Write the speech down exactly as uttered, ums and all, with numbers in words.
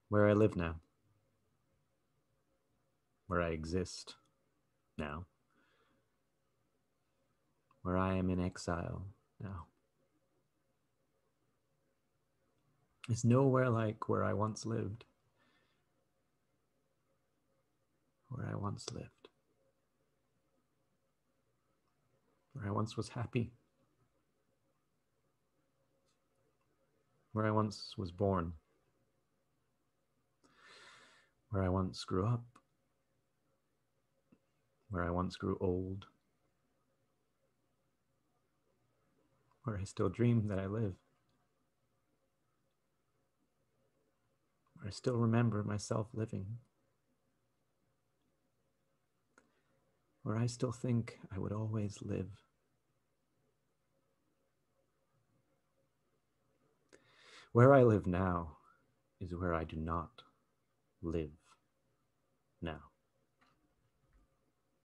where I live now, where I exist now, where I am in exile now. It's nowhere like where I once lived, where I once lived, where I once was happy, where I once was born, where I once grew up, where I once grew old, where I still dream that I live, where I still remember myself living, where I still think I would always live. Where I live now is where I do not live now.